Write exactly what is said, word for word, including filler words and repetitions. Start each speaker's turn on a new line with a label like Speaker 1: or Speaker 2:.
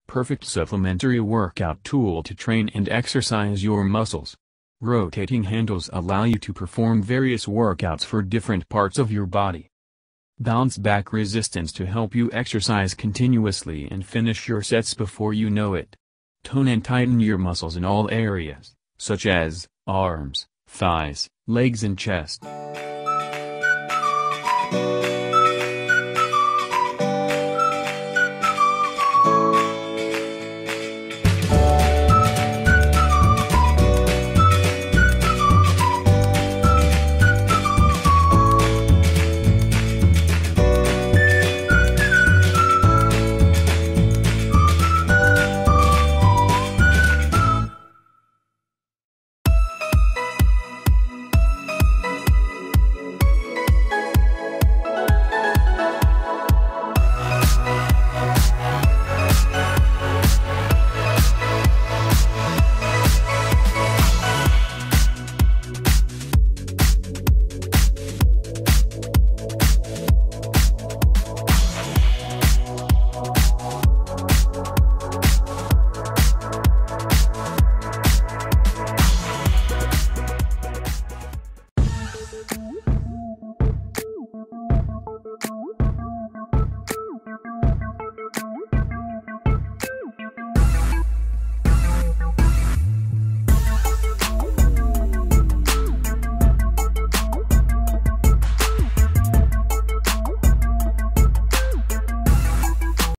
Speaker 1: Perfect supplementary workout tool to train and exercise your muscles. Rotating handles allow you to perform various workouts for different parts of your body. Bounce back resistance to help you exercise continuously and finish your sets before you know it. Tone and tighten your muscles in all areas, such as arms, thighs, legs and chest.